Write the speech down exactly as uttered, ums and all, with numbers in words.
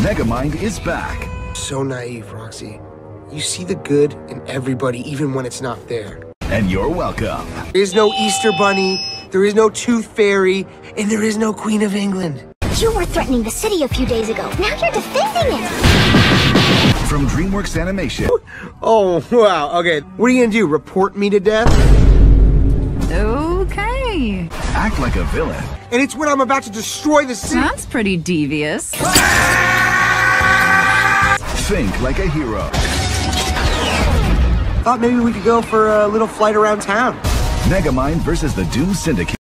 Megamind is back. So naive, Roxy. You see the good in everybody, even when it's not there. And you're welcome. There is no Easter Bunny, there is no Tooth Fairy, and there is no Queen of England. You were threatening the city a few days ago. Now you're defending it. From DreamWorks Animation. Oh, wow. Okay, what are you gonna do, report me to death? Okay. Act like a villain. And it's when I'm about to destroy the city. That's pretty devious. Think like a hero. Thought maybe we could go for a little flight around town. Megamind versus the Doom Syndicate.